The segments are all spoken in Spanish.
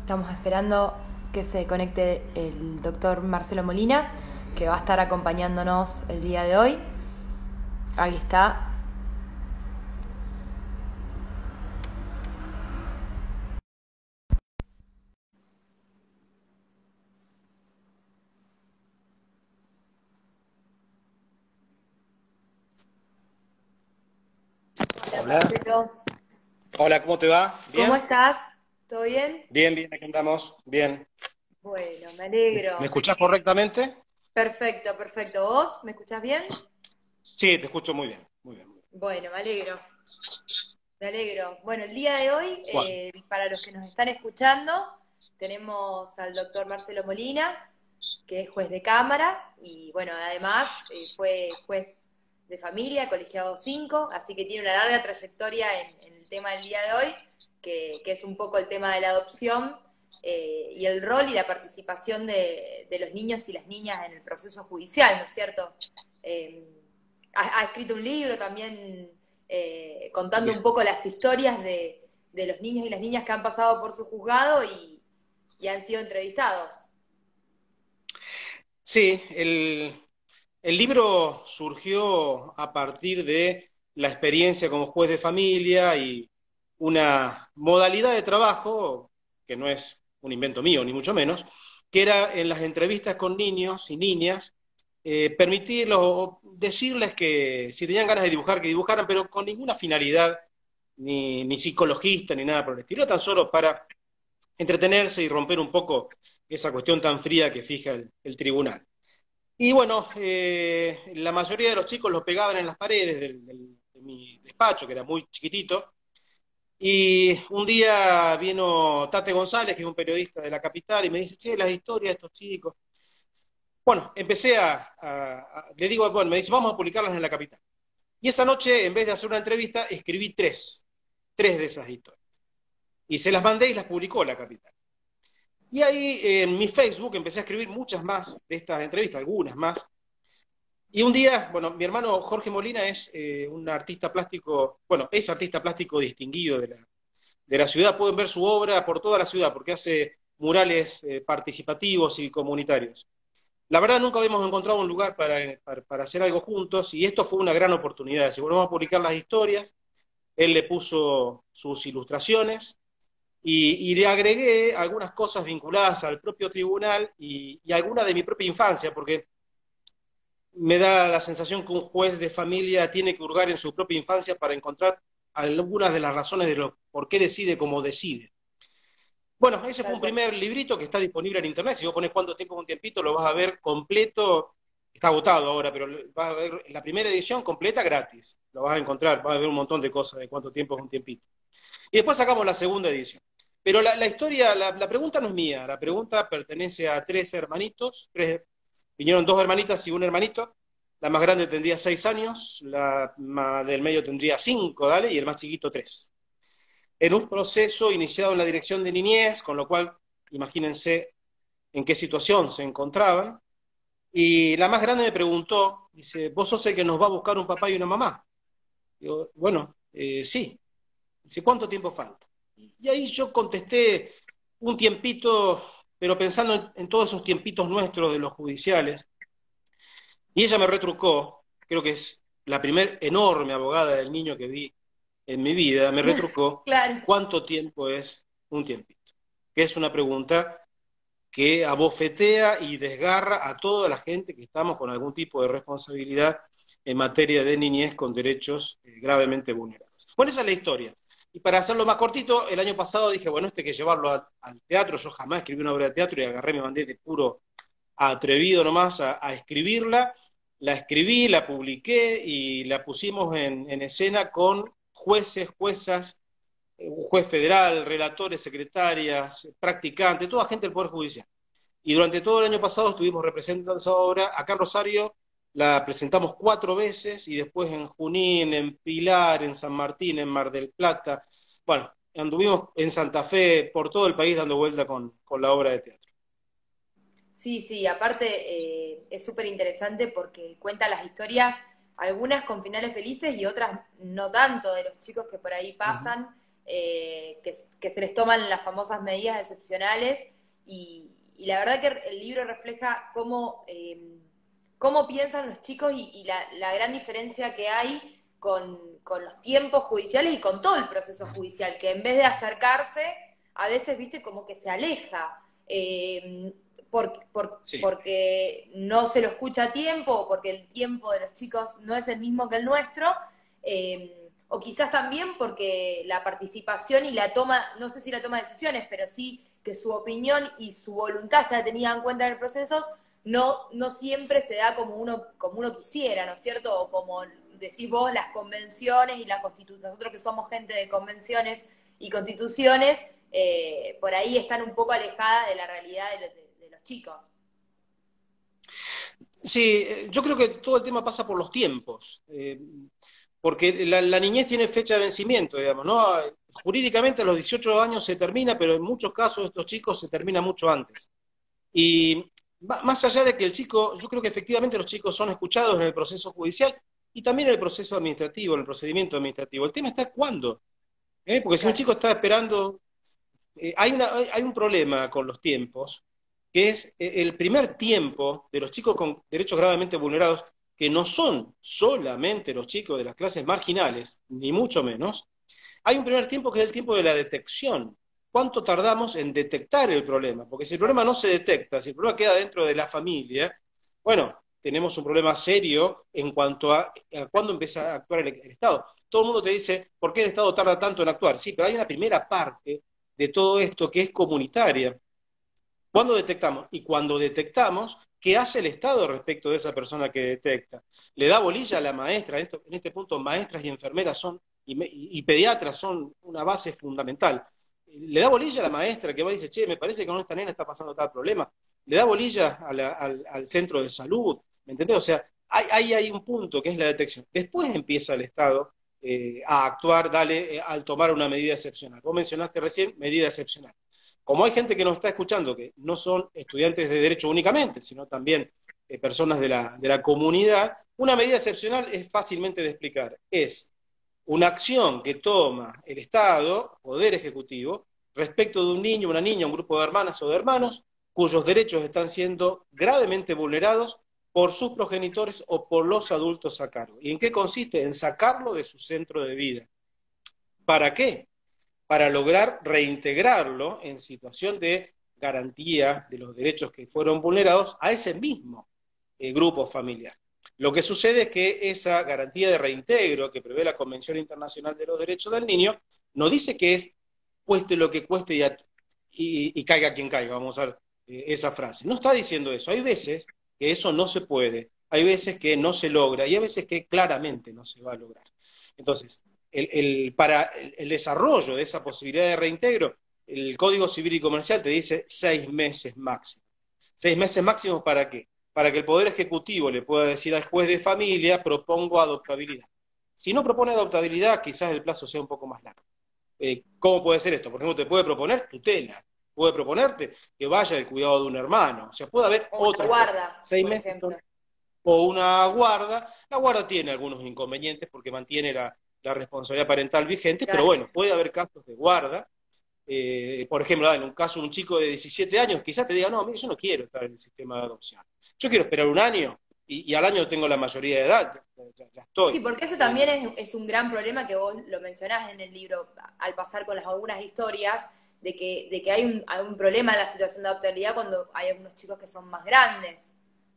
Estamos esperando que se conecte el doctor Marcelo Molina, que va a estar acompañándonos el día de hoy. Ahí está. Hola Hola, Marcelo, hola, ¿cómo te va? ¿cómo ¿Bien? estás? ¿Todo bien? Bien, bien, aquí andamos. Bien. Bueno, me ¿Me alegro. escuchás correctamente? Perfecto, perfecto. ¿Vos me escuchás bien? Sí, te escucho muy bien, muy bien. Muy bien. Bueno, me alegro. Me alegro. Bueno, el día de hoy, Bueno, para los que nos están escuchando, tenemos al doctor Marcelo Molina, que es juez de cámara y bueno, además fue juez de familia, colegiado 5, así que tiene una larga trayectoria en el tema del día de hoy, que es un poco el tema de la adopción y el rol y la participación de los niños y las niñas en el proceso judicial, ¿no es cierto? Eh, ha escrito un libro también contando un bien. poco las historias de los niños y las niñas que han pasado por su juzgado y han sido entrevistados. Sí, el libro surgió a partir de la experiencia como juez de familia y una modalidad de trabajo que no es un invento mío, ni mucho menos, que era en las entrevistas con niños y niñas, permitirlos o decirles que si tenían ganas de dibujar, que dibujaran, pero con ninguna finalidad ni psicologista ni nada por el estilo, tan solo para entretenerse y romper un poco esa cuestión tan fría que fija el tribunal. Y bueno, la mayoría de los chicos los pegaban en las paredes de mi despacho, que era muy chiquitito, y un día vino Tate González, que es un periodista de la capital, y me dice, che, las historias de estos chicos. Bueno, empecé le digo, bueno, me dice, vamos a publicarlas en la capital. Y esa noche, en vez de hacer una entrevista, escribí tres de esas historias. Y se las mandé y las publicó la capital. Y ahí en mi Facebook empecé a escribir muchas más de estas entrevistas, algunas más. Y un día, bueno, mi hermano Jorge Molina es un artista plástico, bueno, es artista plástico distinguido de la ciudad. Pueden ver su obra por toda la ciudad porque hace murales participativos y comunitarios. La verdad nunca habíamos encontrado un lugar para hacer algo juntos y esto fue una gran oportunidad. Si volvemos a publicar las historias, él le puso sus ilustraciones y le agregué algunas cosas vinculadas al propio tribunal y algunas de mi propia infancia, porque me da la sensación que un juez de familia tiene que hurgar en su propia infancia para encontrar algunas de las razones de lo por qué decide como decide. Bueno, ese fue Tal un cual. primer librito que está disponible en internet. Si vos pones cuánto tengo un tiempito, lo vas a ver completo. Está agotado ahora, pero vas a ver la primera edición completa gratis. Lo vas a encontrar, vas a ver un montón de cosas de cuánto tiempo es un tiempito. Y después sacamos la segunda edición. Pero la historia, la pregunta no es mía, la pregunta pertenece a tres hermanitos, vinieron dos hermanitas y un hermanito. La más grande tendría 6 años, la del medio tendría 5, dale, y el más chiquito 3. En un proceso iniciado en la dirección de niñez, con lo cual imagínense en qué situación se encontraban. Y la más grande me preguntó, dice, ¿vos sos el que nos va a buscar un papá y una mamá? Digo, bueno, sí. Dice, ¿cuánto tiempo falta? Y ahí yo contesté un tiempito, pero pensando en todos esos tiempitos nuestros de los judiciales, y ella me retrucó, creo que es la primer enorme abogada del niño que vi en mi vida, me retrucó, Claro. ¿cuánto tiempo es un tiempito? Que es una pregunta que abofetea y desgarra a toda la gente que estamos con algún tipo de responsabilidad en materia de niñez con derechos gravemente vulnerados. Bueno, esa es la historia. Y para hacerlo más cortito, el año pasado dije, bueno, esto hay que llevarlo al teatro. Yo jamás escribí una obra de teatro y agarré, me mandé de puro atrevido nomás a escribirla. La escribí, la publiqué y la pusimos en escena con jueces, juezas, un juez federal, relatores, secretarias, practicantes, toda gente del Poder Judicial. Y durante todo el año pasado estuvimos representando esa obra. Acá en Rosario la presentamos 4 veces y después en Junín, en Pilar, en San Martín, en Mar del Plata. Bueno, anduvimos en Santa Fe, por todo el país dando vuelta con la obra de teatro. Sí, sí, aparte es súper interesante porque cuenta las historias, algunas con finales felices y otras no tanto, de los chicos que por ahí Uh -huh. pasan. que se les toman las famosas medidas excepcionales y la verdad que el libro refleja cómo piensan los chicos y la gran diferencia que hay con los tiempos judiciales y con todo el proceso judicial, que en vez de acercarse, a veces, viste, como que se aleja. Sí. Porque no se lo escucha a tiempo, o porque el tiempo de los chicos no es el mismo que el nuestro, o quizás también porque la participación y la toma, no sé si la toma de decisiones, pero sí que su opinión y su voluntad sea tenida en cuenta en el proceso, no siempre se da como uno quisiera, ¿no es cierto? O como decís vos, las convenciones y la constitución, nosotros que somos gente de convenciones y constituciones, por ahí están un poco alejadas de la realidad de los chicos. Sí, yo creo que todo el tema pasa por los tiempos, porque la niñez tiene fecha de vencimiento, digamos, ¿no? Jurídicamente a los 18 años se termina, pero en muchos casos estos chicos se termina mucho antes. Y más allá de que el chico, yo creo que efectivamente los chicos son escuchados en el proceso judicial y también en el proceso administrativo, en el procedimiento administrativo. El tema está cuándo, ¿eh? Porque si un Claro. chico está esperando, hay un problema con los tiempos, que es el primer tiempo de los chicos con derechos gravemente vulnerados, que no son solamente los chicos de las clases marginales, ni mucho menos. Hay un primer tiempo que es el tiempo de la detección. ¿Cuánto tardamos en detectar el problema? Porque si el problema no se detecta, si el problema queda dentro de la familia, bueno, tenemos un problema serio en cuanto a cuándo empieza a actuar el Estado. Todo el mundo te dice, ¿por qué el Estado tarda tanto en actuar? Sí, pero hay una primera parte de todo esto que es comunitaria. ¿Cuándo detectamos? Y cuando detectamos, ¿qué hace el Estado respecto de esa persona que detecta? ¿Le da bolilla a la maestra? En este punto, maestras y enfermeras y pediatras son una base fundamental. ¿Le da bolilla a la maestra que va y dice, che, me parece que con esta nena está pasando tal problema? ¿Le da bolilla al centro de salud? ¿Me entendés? O sea, hay un punto que es la detección. Después empieza el Estado a actuar, al tomar una medida excepcional. Vos mencionaste recién medida excepcional. Como hay gente que nos está escuchando, que no son estudiantes de derecho únicamente, sino también personas de la comunidad, una medida excepcional es fácilmente de explicar. Es una acción que toma el Estado, Poder Ejecutivo, respecto de un niño, una niña, un grupo de hermanas o de hermanos, cuyos derechos están siendo gravemente vulnerados por sus progenitores o por los adultos a cargo. ¿Y en qué consiste? En sacarlo de su centro de vida. ¿Para qué? Para lograr reintegrarlo en situación de garantía de los derechos que fueron vulnerados a ese mismo grupo familiar. Lo que sucede es que esa garantía de reintegro que prevé la Convención Internacional de los Derechos del Niño no dice que es cueste lo que cueste y caiga quien caiga, vamos a ver esa frase. No está diciendo eso. Hay veces que eso no se puede, hay veces que no se logra y hay veces que claramente no se va a lograr. Entonces, para el desarrollo de esa posibilidad de reintegro, el Código Civil y Comercial te dice 6 meses máximo. 6 meses máximo ¿para qué? Para que el Poder Ejecutivo le pueda decir al juez de familia, propongo adoptabilidad. Si no propone adoptabilidad, quizás el plazo sea un poco más largo. ¿Cómo puede ser esto? Por ejemplo, te puede proponer tutela, puede proponerte que vaya el cuidado de un hermano, o sea, puede haber O una otras cosas. guarda, 6 meses por ejemplo. o una guarda. La guarda tiene algunos inconvenientes porque mantiene la responsabilidad parental vigente, pero Claro. bueno, puede haber casos de guarda. Por ejemplo, en un caso de un chico de 17 años, quizás te diga, no, mire, yo no quiero estar en el sistema de adopción. Yo quiero esperar un año y al año tengo la mayoría de edad, ya estoy. Sí, porque ese Eh, también es un gran problema que vos lo mencionás en el libro al pasar con algunas historias, de que hay un problema en la situación de adoptabilidad cuando hay algunos chicos que son más grandes.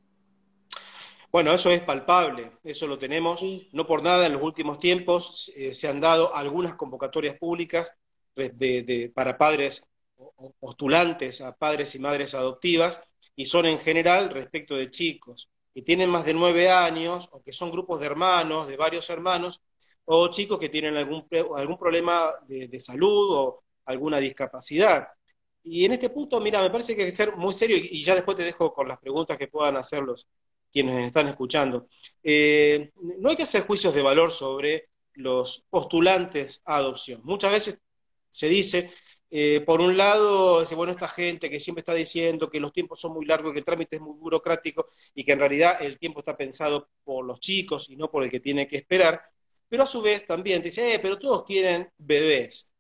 Bueno, eso es palpable, eso lo tenemos. Sí, No por nada en los últimos tiempos se han dado algunas convocatorias públicas para padres o postulantes a padres y madres adoptivas y son en general respecto de chicos que tienen más de 9 años o que son grupos de hermanos, de varios hermanos, o chicos que tienen algún problema de salud o alguna discapacidad. Y en este punto, mira, me parece que hay que ser muy serio y ya después te dejo con las preguntas que puedan hacerlos quienes están escuchando. No hay que hacer juicios de valor sobre los postulantes a adopción. Muchas veces se dice, por un lado, dice, bueno, esta gente que siempre está diciendo que los tiempos son muy largos, que el trámite es muy burocrático y que en realidad el tiempo está pensado por los chicos y no por el que tiene que esperar, pero a su vez también dice, pero todos quieren bebés.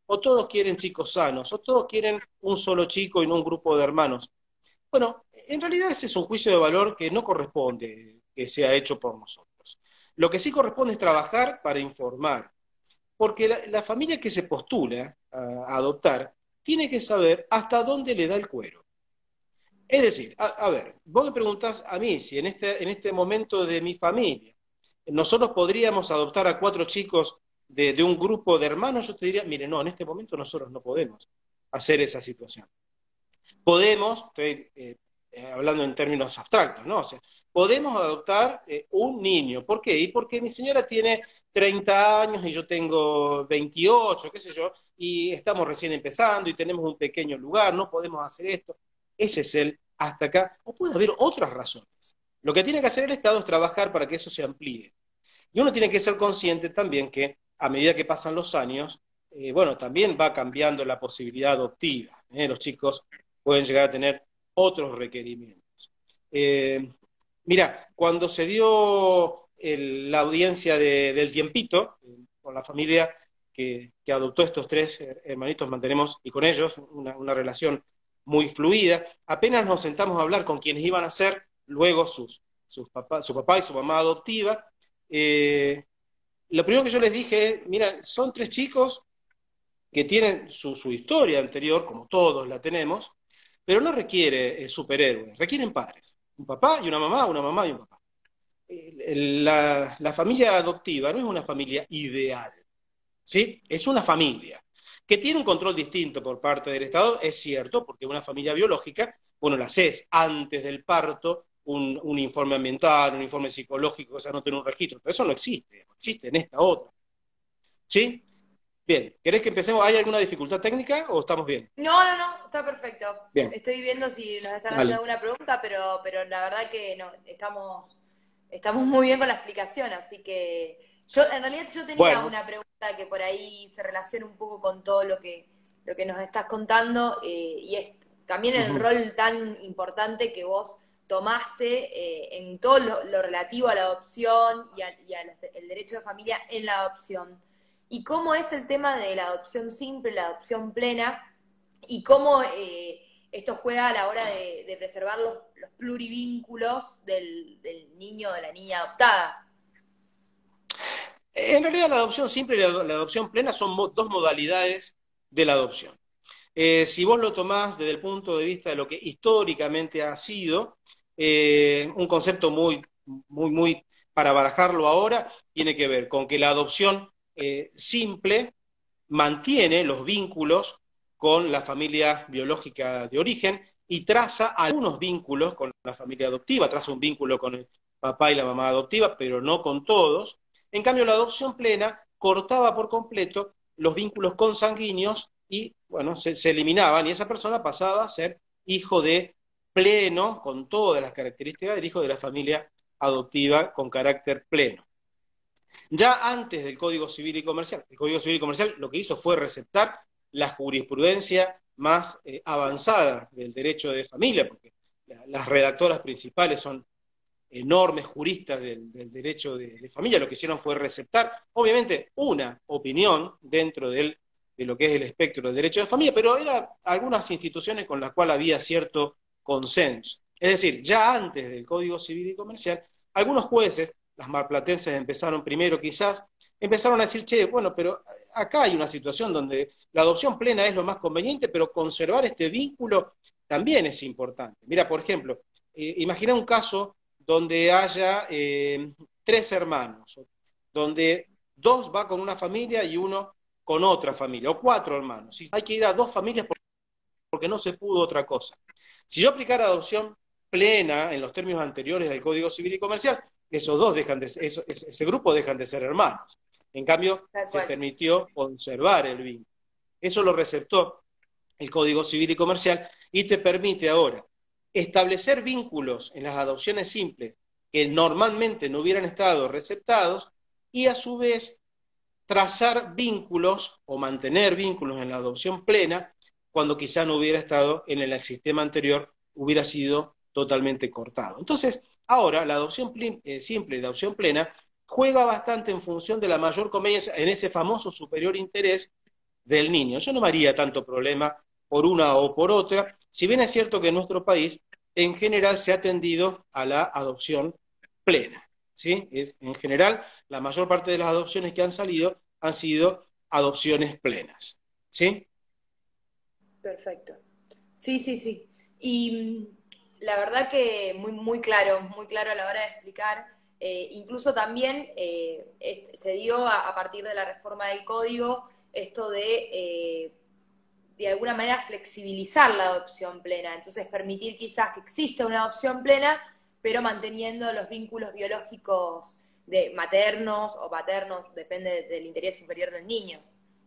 o todos quieren chicos sanos, o todos quieren un solo chico y no un grupo de hermanos. Bueno, en realidad ese es un juicio de valor que no corresponde que sea hecho por nosotros. Lo que sí corresponde es trabajar para informar, porque la familia que se postula a adoptar tiene que saber hasta dónde le da el cuero. Es decir, a ver, vos me preguntás a mí si en este momento de mi familia nosotros podríamos adoptar a 4 chicos de un grupo de hermanos, yo te diría, mire, no, en este momento nosotros no podemos hacer esa situación. Podemos, estoy hablando en términos abstractos, ¿no? O sea, podemos adoptar un niño. ¿Por qué? Y porque mi señora tiene 30 años y yo tengo 28, qué sé yo, y estamos recién empezando y tenemos un pequeño lugar, no podemos hacer esto. Ese es el hasta acá. O puede haber otras razones. Lo que tiene que hacer el Estado es trabajar para que eso se amplíe. Y uno tiene que ser consciente también que a medida que pasan los años, bueno, también va cambiando la posibilidad adoptiva. Los chicos pueden llegar a tener otros requerimientos. Mira, cuando se dio la audiencia del tiempito, con la familia que adoptó estos 3 hermanitos, mantenemos, y con ellos, una relación muy fluida, apenas nos sentamos a hablar con quienes iban a ser luego su papá y su mamá adoptiva, lo primero que yo les dije es, mira, son 3 chicos que tienen su historia anterior, como todos la tenemos, pero no requiere superhéroes, requieren padres. Un papá y una mamá y un papá. La familia adoptiva no es una familia ideal, ¿sí? Es una familia que tiene un control distinto por parte del Estado, es cierto, porque una familia biológica, bueno, la haces antes del parto, un informe ambiental, un informe psicológico, o sea, no tiene un registro, pero eso no existe en esta otra, ¿sí? Bien, ¿querés que empecemos? ¿Hay alguna dificultad técnica o estamos bien? No, no, no, está perfecto. Bien, Estoy viendo si nos están haciendo vale. alguna pregunta, pero la verdad que no, estamos muy bien con la explicación, así que en realidad yo tenía Bueno, una pregunta que por ahí se relaciona un poco con todo lo que nos estás contando, y es también el ujú. rol tan importante que vos tomaste en todo lo relativo a la adopción el derecho de familia en la adopción. Y cómo es el tema de la adopción simple, la adopción plena, y cómo esto juega a la hora de preservar los plurivínculos del niño o de la niña adoptada. En realidad la adopción simple y la adopción plena son dos modalidades de la adopción. Si vos lo tomás desde el punto de vista de lo que históricamente ha sido, un concepto muy, para barajarlo ahora, tiene que ver con que la adopción simple mantiene los vínculos con la familia biológica de origen y traza algunos vínculos con la familia adoptiva, traza un vínculo con el papá y la mamá adoptiva, pero no con todos. En cambio, la adopción plena cortaba por completo los vínculos consanguíneos y, bueno, se eliminaban y esa persona pasaba a ser hijo de pleno, con todas las características del hijo de la familia adoptiva con carácter pleno. Ya antes del Código Civil y Comercial, el Código Civil y Comercial lo que hizo fue receptar la jurisprudencia más avanzada del derecho de familia, porque las redactoras principales son enormes juristas del derecho de familia, lo que hicieron fue receptar, obviamente, una opinión dentro de lo que es el espectro del derecho de familia, pero eran algunas instituciones con las cuales había cierto consenso. Es decir, ya antes del Código Civil y Comercial, algunos jueces, las marplatenses empezaron primero quizás, empezaron a decir, che, bueno, pero acá hay una situación donde la adopción plena es lo más conveniente, pero conservar este vínculo también es importante. Mira, por ejemplo, imagina un caso donde haya 3 hermanos, donde 2 va con una familia y uno con otra familia, o 4 hermanos. Y hay que ir a 2 familias porque no se pudo otra cosa. Si yo aplicara adopción plena en los términos anteriores del Código Civil y Comercial, esos dos ese grupo dejan de ser hermanos. En cambio, Tal se cual. permitió conservar el vínculo. Eso lo receptó el Código Civil y Comercial y te permite ahora establecer vínculos en las adopciones simples que normalmente no hubieran estado receptados y a su vez trazar vínculos o mantener vínculos en la adopción plena cuando quizá no hubiera estado en el sistema anterior, hubiera sido totalmente cortado. Entonces, ahora la adopción simple y la adopción plena juega bastante en función de la mayor conveniencia en ese famoso superior interés del niño. Yo no me haría tanto problema por una o por otra, si bien es cierto que en nuestro país en general se ha tendido a la adopción plena, ¿sí? En general, la mayor parte de las adopciones que han salido han sido adopciones plenas, ¿sí? Perfecto. Sí, sí, sí. Y la verdad que muy claro a la hora de explicar. Incluso también se dio a partir de la reforma del código esto de alguna manera flexibilizar la adopción plena. Entonces permitir quizás que exista una adopción plena, pero manteniendo los vínculos biológicos de maternos o paternos, depende del interés superior del niño.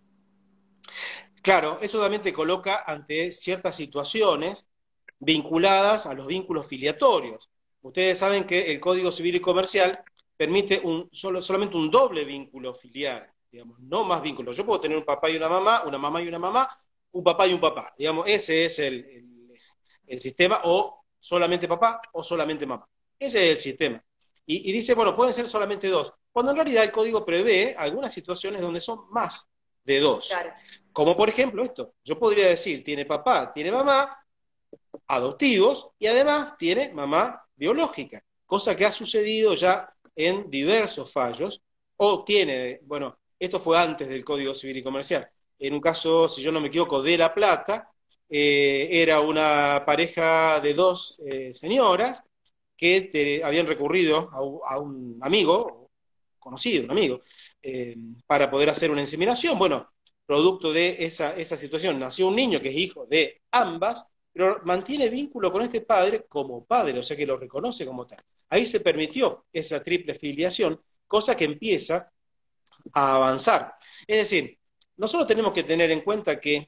Claro, eso también te coloca ante ciertas situaciones vinculadas a los vínculos filiatorios. Ustedes saben que el Código Civil y Comercial permite solamente un doble vínculo filial, digamos, no más vínculos. Yo puedo tener un papá y una mamá y una mamá, un papá y un papá. Digamos, ese es el sistema, o solamente papá o solamente mamá. Ese es el sistema. Y dice, bueno, pueden ser solamente dos, cuando en realidad el código prevé algunas situaciones donde son más de dos. Claro. Como por ejemplo esto, yo podría decir, tiene papá, tiene mamá, adoptivos, y además tiene mamá biológica, cosa que ha sucedido ya en diversos fallos, o tiene, bueno, esto fue antes del Código Civil y Comercial, en un caso, si yo no me equivoco, de La Plata, era una pareja de dos señoras que habían recurrido a un amigo, conocido, un amigo, para poder hacer una inseminación. Bueno, producto de esa situación, nació un niño que es hijo de ambas, pero mantiene vínculo con este padre como padre, o sea que lo reconoce como tal. Ahí se permitió esa triple filiación, cosa que empieza a avanzar. Es decir, nosotros tenemos que tener en cuenta que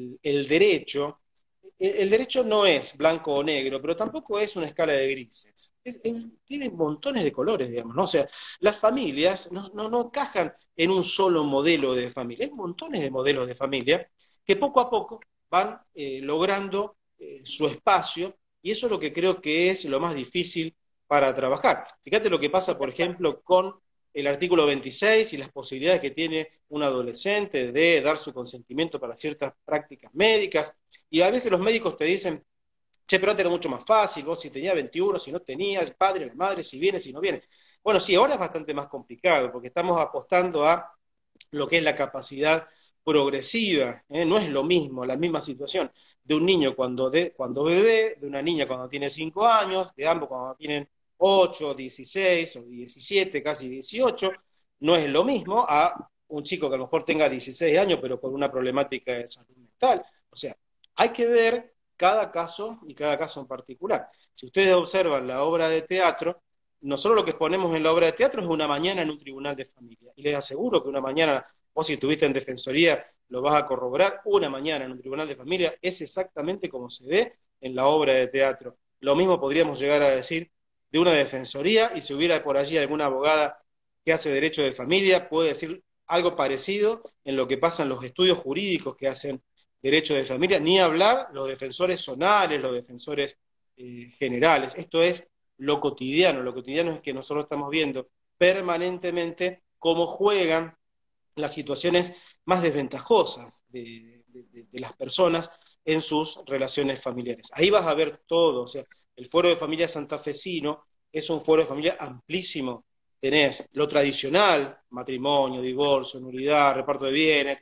el derecho no es blanco o negro, pero tampoco es una escala de grises. Tiene montones de colores, digamos, ¿no? O sea, las familias no encajan en un solo modelo de familia. Hay montones de modelos de familia que poco a poco van logrando su espacio, y eso es lo que creo que es lo más difícil para trabajar. Fíjate lo que pasa, por ejemplo, con el artículo 26 y las posibilidades que tiene un adolescente de dar su consentimiento para ciertas prácticas médicas, y a veces los médicos te dicen, che, pero antes era mucho más fácil, vos si tenías 21, si no tenías, el padre, la madre, si viene, si no viene. Bueno, sí, ahora es bastante más complicado, porque estamos apostando a lo que es la capacidad progresiva, ¿eh? No es lo mismo, la misma situación de un niño cuando bebé, de una niña cuando tiene 5 años, de ambos cuando tienen 8, 16 o 17, casi 18, no es lo mismo a un chico que a lo mejor tenga 16 años, pero con una problemática de salud mental. O sea, hay que ver cada caso y cada caso en particular. Si ustedes observan la obra de teatro, nosotros lo que exponemos en la obra de teatro es una mañana en un tribunal de familia. Y les aseguro que una mañana, vos si estuviste en defensoría, lo vas a corroborar, una mañana en un tribunal de familia es exactamente como se ve en la obra de teatro. Lo mismo podríamos llegar a decir de una defensoría, y si hubiera por allí alguna abogada que hace derecho de familia, puede decir algo parecido en lo que pasa en los estudios jurídicos que hacen derecho de familia, ni hablar los defensores zonales, los defensores generales. Esto es lo cotidiano es que nosotros estamos viendo permanentemente cómo juegan las situaciones más desventajosas de las personas en sus relaciones familiares. Ahí vas a ver todo, o sea, el fuero de familia santafesino es un fuero de familia amplísimo. Tenés lo tradicional, matrimonio, divorcio, nulidad, reparto de bienes,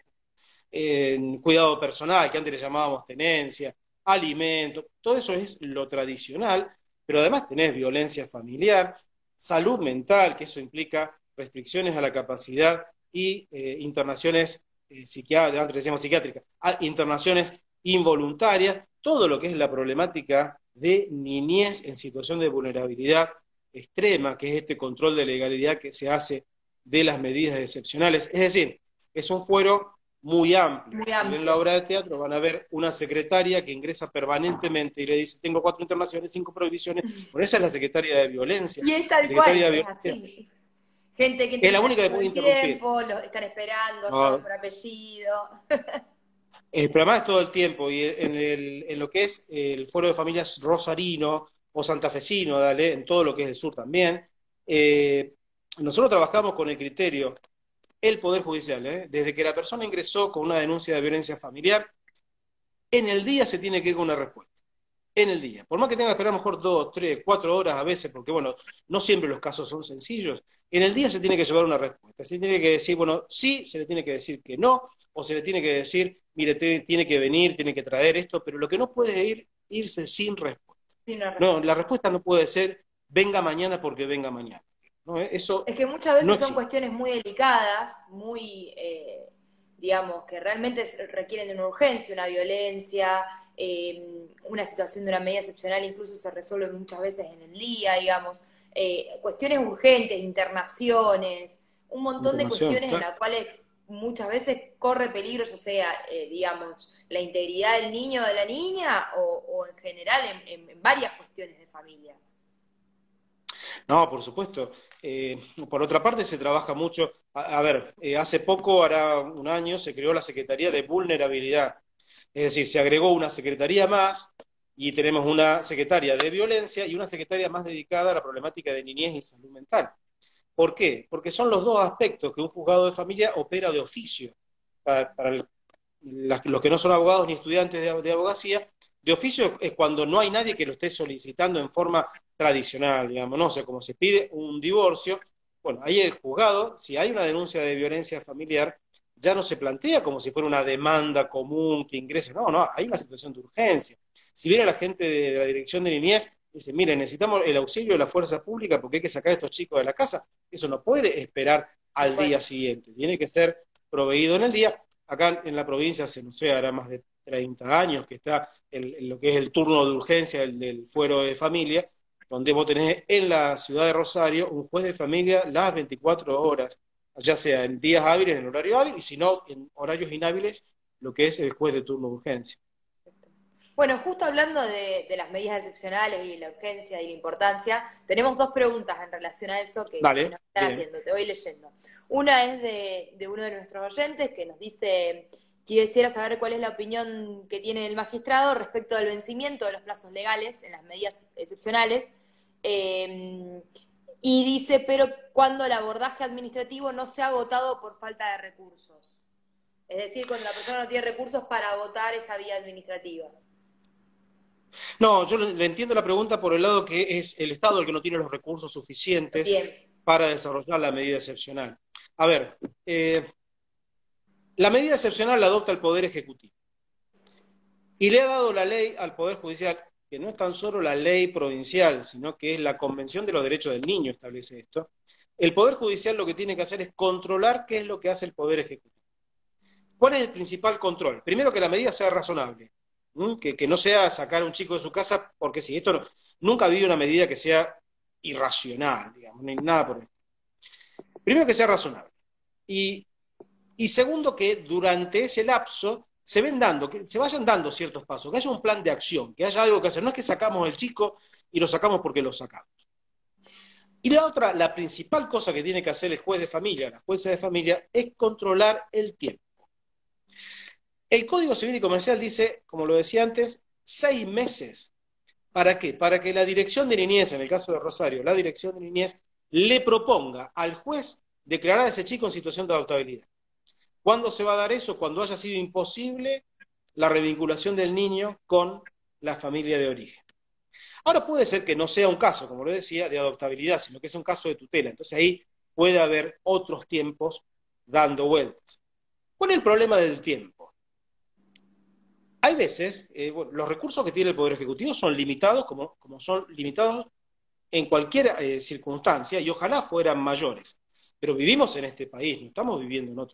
cuidado personal, que antes le llamábamos tenencia, alimento, todo eso es lo tradicional, pero además tenés violencia familiar, salud mental, que eso implica restricciones a la capacidad y internaciones psiquiátricas, antes decíamos psiquiátricas, internaciones involuntarias, todo lo que es la problemática de niñez en situación de vulnerabilidad extrema, que es este control de legalidad que se hace de las medidas excepcionales. Es decir, es un fuero muy amplio. Muy Si ven la obra de teatro, van a ver una secretaria que ingresa permanentemente y le dice, tengo 4 internaciones, 5 prohibiciones. Bueno, esa es la secretaria de violencia. Y es La tal cual, secretaria de es violencia así. Gente que es entra y la sale única que todo puede el interrumpir. tiempo, los están esperando, llaman No, por apellido. el programa es todo el tiempo, y en lo que es el foro de familias rosarino o santafesino, dale, en todo lo que es el sur también, nosotros trabajamos con el criterio el Poder Judicial, desde que la persona ingresó con una denuncia de violencia familiar, en el día se tiene que ir con una respuesta. En el día. Por más que tenga que esperar a lo mejor 2, 3, 4 horas a veces, porque bueno, no siempre los casos son sencillos, en el día se tiene que llevar una respuesta. Se tiene que decir, bueno, sí, se le tiene que decir que no, o se le tiene que decir, mire, tiene que venir, tiene que traer esto, pero lo que no puede irse sin respuesta. Sí, una No, respuesta. la respuesta no puede ser, venga mañana porque venga mañana. No, eso Es que muchas no veces son existe. cuestiones muy delicadas, muy, digamos, que realmente requieren de una urgencia, una violencia, una situación de una medida excepcional incluso se resuelve muchas veces en el día, digamos, cuestiones urgentes, internaciones, un montón de Internación, cuestiones en claro. las cuales muchas veces corre peligro, ya sea, digamos, la integridad del niño o de la niña o en general en varias cuestiones de familia. No, por supuesto. Por otra parte, se trabaja mucho. A ver, hace poco, hará un año, se creó la Secretaría de Vulnerabilidad. Es decir, se agregó una secretaría más y tenemos una secretaria de violencia y una secretaria más dedicada a la problemática de niñez y salud mental. ¿Por qué? Porque son los dos aspectos que un juzgado de familia opera de oficio. Para los que no son abogados ni estudiantes de abogacía, de oficio es cuando no hay nadie que lo esté solicitando en forma tradicional, digamos, ¿no? O sea, como se pide un divorcio, bueno, ahí el juzgado, si hay una denuncia de violencia familiar, ya no se plantea como si fuera una demanda común que ingrese, no, no, hay una situación de urgencia. Si viene la gente de la Dirección de Niñez, dice, mire, necesitamos el auxilio de la fuerza pública porque hay que sacar a estos chicos de la casa, eso no puede esperar Tal al cual. día siguiente, tiene que ser proveído en el día. Acá en la provincia hace, no sé, hará más de 30 años que está lo que es el turno de urgencia del fuero de familia, donde vos tenés en la ciudad de Rosario un juez de familia las 24 horas, ya sea en días hábiles, en horario hábil, y si no, en horarios inhábiles, lo que es el juez de turno de urgencia. Bueno, justo hablando de las medidas excepcionales y la urgencia y la importancia, tenemos dos preguntas en relación a eso que Dale, nos están bien. haciendo, te voy leyendo. Una es de uno de nuestros oyentes que nos dice, quisiera saber cuál es la opinión que tiene el magistrado respecto del vencimiento de los plazos legales en las medidas excepcionales, eh, y dice, pero cuando el abordaje administrativo no se ha agotado por falta de recursos. Es decir, cuando la persona no tiene recursos para agotar esa vía administrativa. No, yo le entiendo la pregunta por el lado que es el Estado el que no tiene los recursos suficientes Bien. para desarrollar la medida excepcional. A ver, la medida excepcional la adopta el Poder Ejecutivo. Y le ha dado la ley al Poder Judicial, que no es tan solo la ley provincial, sino que es la Convención de los Derechos del Niño establece esto. El Poder Judicial lo que tiene que hacer es controlar qué es lo que hace el Poder Ejecutivo. ¿Cuál es el principal control? Primero, que la medida sea razonable, que no sea sacar a un chico de su casa, porque si esto no, nunca ha habido una medida que sea irracional, digamos, ni nada por el estilo. Primero, que sea razonable. Y, y segundo, que durante ese lapso que se vayan dando ciertos pasos, que haya un plan de acción, que haya algo que hacer. No es que sacamos el chico y lo sacamos porque lo sacamos. Y la otra, la principal cosa que tiene que hacer el juez de familia, la jueza de familia, es controlar el tiempo. El Código Civil y Comercial dice, como lo decía antes, 6 meses. ¿Para qué? Para que la Dirección de Niñez, en el caso de Rosario, la Dirección de Niñez le proponga al juez declarar a ese chico en situación de adoptabilidad. ¿Cuándo se va a dar eso? Cuando haya sido imposible la revinculación del niño con la familia de origen. Ahora puede ser que no sea un caso, como lo decía, de adoptabilidad, sino que sea un caso de tutela. Entonces ahí puede haber otros tiempos dando vueltas. ¿Cuál es el problema del tiempo? Hay veces, bueno, los recursos que tiene el Poder Ejecutivo son limitados, como son limitados en cualquier circunstancia, y ojalá fueran mayores. Pero vivimos en este país, no estamos viviendo en otro.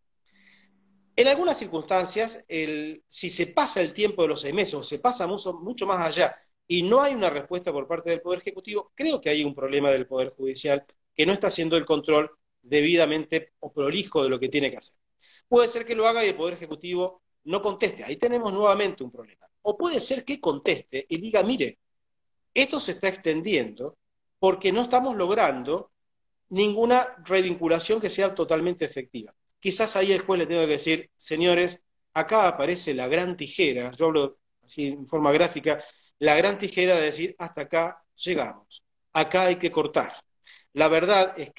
En algunas circunstancias, si se pasa el tiempo de los 6 meses o se pasa mucho más allá y no hay una respuesta por parte del Poder Ejecutivo, creo que hay un problema del Poder Judicial que no está haciendo el control debidamente o prolijo de lo que tiene que hacer. Puede ser que lo haga y el Poder Ejecutivo no conteste. Ahí tenemos nuevamente un problema. O puede ser que conteste y diga, mire, esto se está extendiendo porque no estamos logrando ninguna revinculación que sea totalmente efectiva. Quizás ahí el juez le tenga que decir, señores, acá aparece la gran tijera, yo hablo así en forma gráfica, la gran tijera de decir, hasta acá llegamos, acá hay que cortar. La verdad es que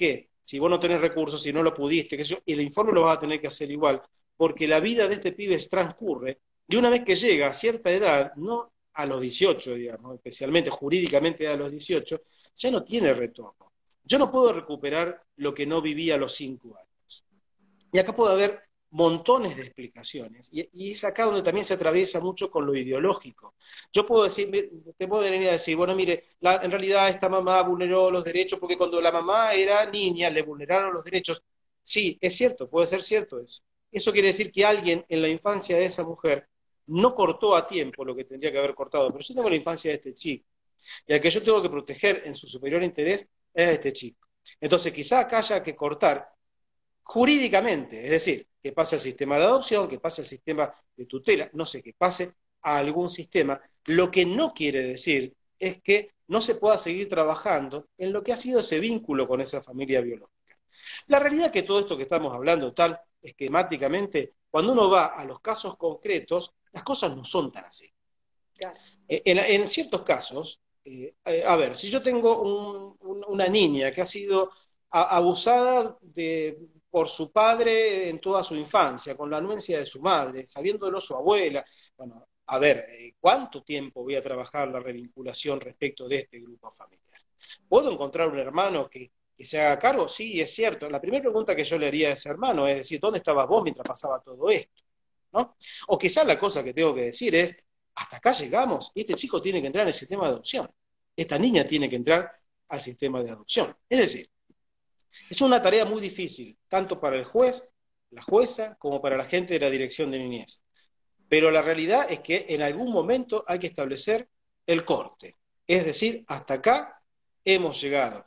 si vos no tenés recursos, si no lo pudiste, qué sé yo, el informe lo vas a tener que hacer igual, porque la vida de este pibe transcurre, y una vez que llega a cierta edad, no a los 18, digamos, especialmente jurídicamente a los 18, ya no tiene retorno. Yo no puedo recuperar lo que no viví a los 5 años. Y acá puede haber montones de explicaciones, y es acá donde también se atraviesa mucho con lo ideológico. Yo puedo decir, te puedo venir a decir, bueno, mire, en realidad esta mamá vulneró los derechos porque cuando la mamá era niña le vulneraron los derechos. Sí, es cierto, puede ser cierto eso. Eso quiere decir que alguien en la infancia de esa mujer no cortó a tiempo lo que tendría que haber cortado, pero yo tengo la infancia de este chico, y al que yo tengo que proteger en su superior interés es a este chico. Entonces quizá acá haya que cortar jurídicamente, es decir, que pase al sistema de adopción, que pase al sistema de tutela, no sé, que pase a algún sistema. Lo que no quiere decir es que no se pueda seguir trabajando en lo que ha sido ese vínculo con esa familia biológica. La realidad es que todo esto que estamos hablando tan esquemáticamente, cuando uno va a los casos concretos, las cosas no son tan así. Claro. En ciertos casos, a ver, si yo tengo una niña que ha sido abusada por su padre en toda su infancia, con la anuencia de su madre, sabiéndolo su abuela, bueno, a ver, ¿cuánto tiempo voy a trabajar la revinculación respecto de este grupo familiar? ¿Puedo encontrar un hermano que se haga cargo? Sí, es cierto. La primera pregunta que yo le haría a ese hermano es decir, ¿dónde estabas vos mientras pasaba todo esto? ¿No? O quizás la cosa que tengo que decir es, hasta acá llegamos, y este chico tiene que entrar en el sistema de adopción. Esta niña tiene que entrar al sistema de adopción. Es decir, es una tarea muy difícil, tanto para el juez, la jueza, como para la gente de la dirección de niñez. Pero la realidad es que en algún momento hay que establecer el corte. Es decir, hasta acá hemos llegado.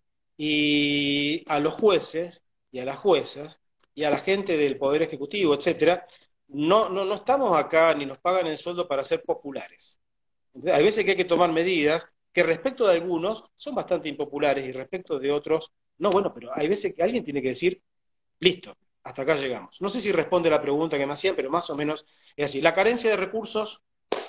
Y a los jueces y a las juezas y a la gente del Poder Ejecutivo, etcétera, no estamos acá ni nos pagan el sueldo para ser populares. Hay veces que hay que tomar medidas que respecto de algunos son bastante impopulares y respecto de otros no, bueno, pero hay veces que alguien tiene que decir, listo, hasta acá llegamos. No sé si responde a la pregunta que me hacían, pero más o menos es así. La carencia de recursos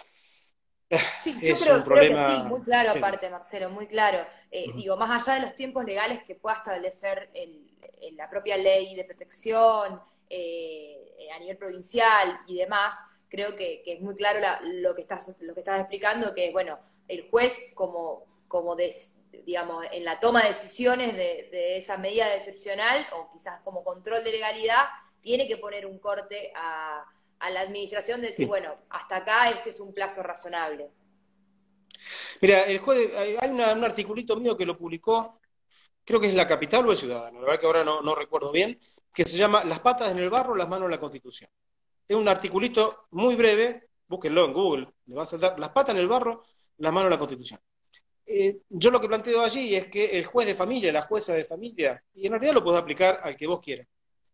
Sí, yo es un creo que sí, problema muy claro serio. aparte, Marcelo, muy claro. Ujú. Digo, más allá de los tiempos legales que pueda establecer la propia ley de protección a nivel provincial y demás, creo que es muy claro lo que estás explicando, que es, bueno, el juez digamos, en la toma de decisiones de esa medida excepcional, o quizás como control de legalidad, tiene que poner un corte a la administración de decir, Sí. bueno, hasta acá este es un plazo razonable. Mira, el juez, hay un articulito mío que lo publicó, creo que es La Capital o El Ciudadano, la verdad que ahora no recuerdo bien, que se llama Las patas en el barro, las manos en la Constitución. Es un articulito muy breve, búsquenlo en Google, le va a saltar Las patas en el barro, las manos en la Constitución. Yo lo que planteo allí es que el juez de familia, la jueza de familia, y en realidad lo puedes aplicar al que vos quieras,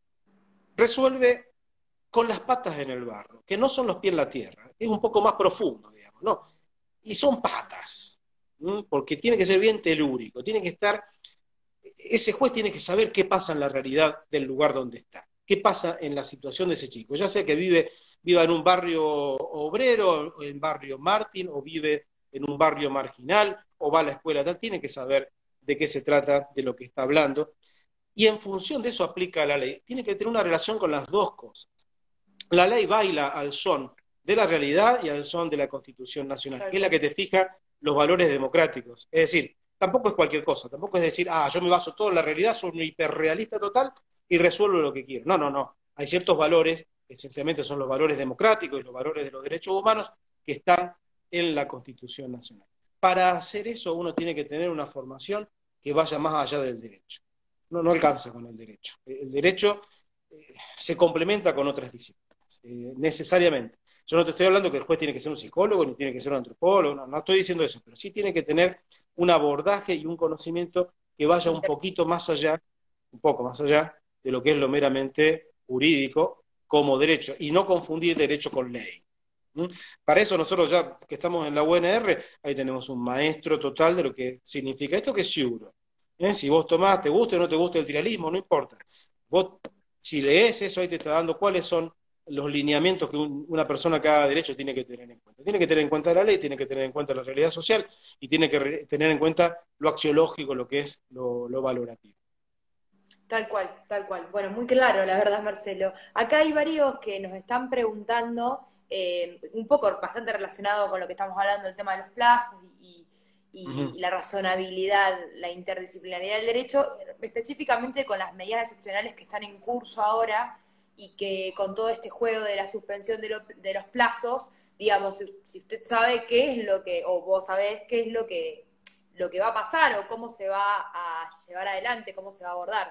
resuelve con las patas en el barro, que no son los pies en la tierra, es un poco más profundo, digamos, ¿no? Y son patas, ¿m? Porque tiene que ser bien telúrico, tiene que estar, ese juez tiene que saber qué pasa en la realidad del lugar donde está, qué pasa en la situación de ese chico, ya sea que viva en un barrio obrero, o en barrio Martín, o vive en un barrio marginal, o va a la escuela, tal, tiene que saber de qué se trata, de lo que está hablando, y en función de eso aplica la ley. Tiene que tener una relación con las dos cosas. La ley baila al son de la realidad y al son de la Constitución Nacional, Tal que es la cual. que te fija los valores democráticos. Es decir, tampoco es cualquier cosa, tampoco es decir, yo me baso todo en la realidad, soy un hiperrealista total y resuelvo lo que quiero. No, no, no. Hay ciertos valores, que esencialmente son los valores democráticos y los valores de los derechos humanos, que están en la Constitución Nacional. Para hacer eso uno tiene que tener una formación que vaya más allá del derecho. No alcanza con el derecho. El derecho se complementa con otras disciplinas necesariamente. Yo no te estoy hablando que el juez tiene que ser un psicólogo ni tiene que ser un antropólogo, no estoy diciendo eso, pero sí tiene que tener un abordaje y un conocimiento que vaya un poquito más allá, un poco más allá de lo que es lo meramente jurídico como derecho, y no confundir derecho con ley. ¿Mm? Para eso nosotros ya que estamos en la UNR, ahí tenemos un maestro total de lo que significa esto, que es seguro. Si vos tomás, te gusta o no te gusta el trialismo, no importa. Vos, si lees eso, ahí te está dando cuáles son los lineamientos que una persona que haga derecho tiene que tener en cuenta. Tiene que tener en cuenta la ley, tiene que tener en cuenta la realidad social y tiene que tener en cuenta lo axiológico, lo que es lo valorativo. Tal cual, tal cual. Bueno, muy claro, la verdad, Marcelo. Acá hay varios que nos están preguntando, un poco bastante relacionado con lo que estamos hablando, el tema de los plazos y Ujú. la razonabilidad, la interdisciplinaridad del derecho, específicamente con las medidas excepcionales que están en curso ahora y que con todo este juego de la suspensión de los plazos, digamos, si usted sabe qué es lo que, o vos sabés qué es lo que va a pasar o cómo se va a llevar adelante, cómo se va a abordar.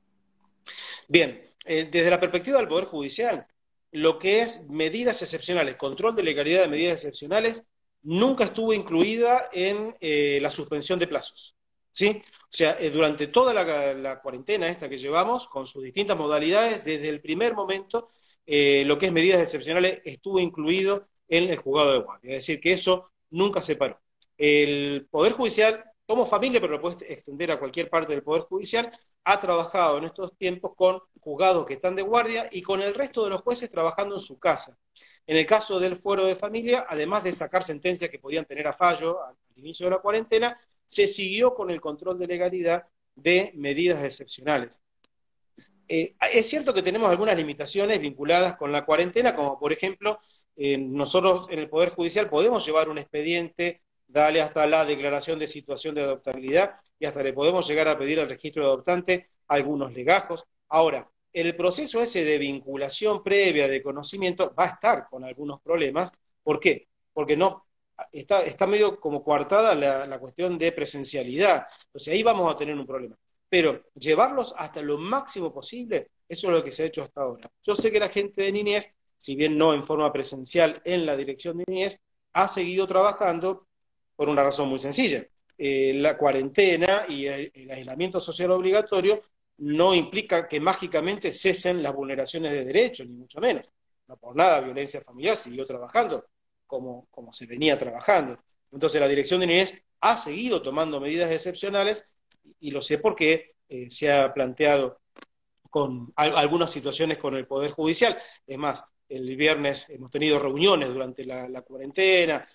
Bien, desde la perspectiva del Poder Judicial, lo que es medidas excepcionales, control de legalidad de medidas excepcionales, nunca estuvo incluida en la suspensión de plazos. ¿Sí? O sea, durante toda la cuarentena esta que llevamos, con sus distintas modalidades, desde el primer momento, lo que es medidas excepcionales estuvo incluido en el juzgado de guardia. Es decir, que eso nunca se paró. El Poder Judicial, como familia, pero lo puedes extender a cualquier parte del Poder Judicial, ha trabajado en estos tiempos con juzgados que están de guardia y con el resto de los jueces trabajando en su casa. En el caso del fuero de familia, además de sacar sentencias que podían tener a fallo al inicio de la cuarentena, se siguió con el control de legalidad de medidas excepcionales. Es cierto que tenemos algunas limitaciones vinculadas con la cuarentena, como por ejemplo, nosotros en el Poder Judicial podemos llevar un expediente, darle hasta la declaración de situación de adoptabilidad y hasta le podemos llegar a pedir al registro de adoptante algunos legajos. Ahora, el proceso ese de vinculación previa de conocimiento va a estar con algunos problemas. ¿Por qué? Porque no, está medio como coartada la cuestión de presencialidad. Entonces ahí vamos a tener un problema, pero llevarlos hasta lo máximo posible, eso es lo que se ha hecho hasta ahora. Yo sé que la gente de niñez, si bien no en forma presencial en la dirección de niñez, ha seguido trabajando por una razón muy sencilla. La cuarentena y el aislamiento social obligatorio no implica que mágicamente cesen las vulneraciones de derechos, ni mucho menos. No por nada, violencia familiar siguió trabajando como se venía trabajando. Entonces la dirección de niñez ha seguido tomando medidas excepcionales y lo sé porque se ha planteado con algunas situaciones con el Poder Judicial. Es más, el viernes hemos tenido reuniones durante la cuarentena,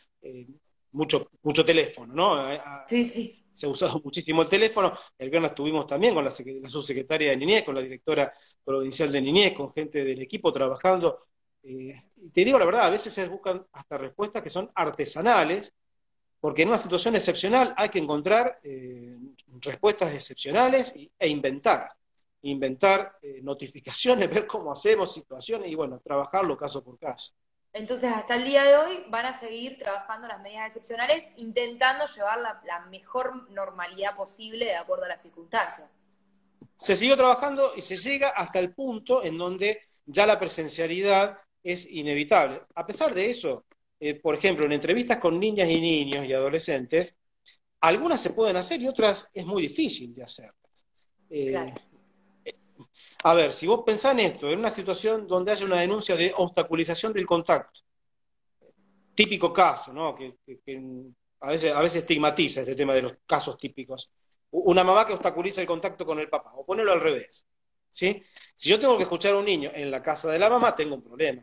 mucho teléfono, ¿no? Sí, sí. Se ha usado muchísimo el teléfono. El viernes estuvimos también con la subsecretaria de Niñez, con la directora provincial de Niñez, con gente del equipo trabajando. Y te digo la verdad, a veces se buscan hasta respuestas que son artesanales, porque en una situación excepcional hay que encontrar respuestas excepcionales e inventar notificaciones, ver cómo hacemos situaciones y bueno, trabajarlo caso por caso. Entonces, hasta el día de hoy van a seguir trabajando las medidas excepcionales, intentando llevar la mejor normalidad posible de acuerdo a las circunstancias. Se siguió trabajando y se llega hasta el punto en donde ya la presencialidad es inevitable. A pesar de eso, por ejemplo, en entrevistas con niñas y niños y adolescentes, algunas se pueden hacer y otras es muy difícil de hacerlas. Eh, Claro. a ver, si vos pensás en esto, en una situación donde haya una denuncia de obstaculización del contacto, típico caso, ¿no? Que a veces estigmatiza este tema de los casos típicos. Una mamá que obstaculiza el contacto con el papá, o ponerlo al revés. ¿Sí? Si yo tengo que escuchar a un niño en la casa de la mamá, tengo un problema.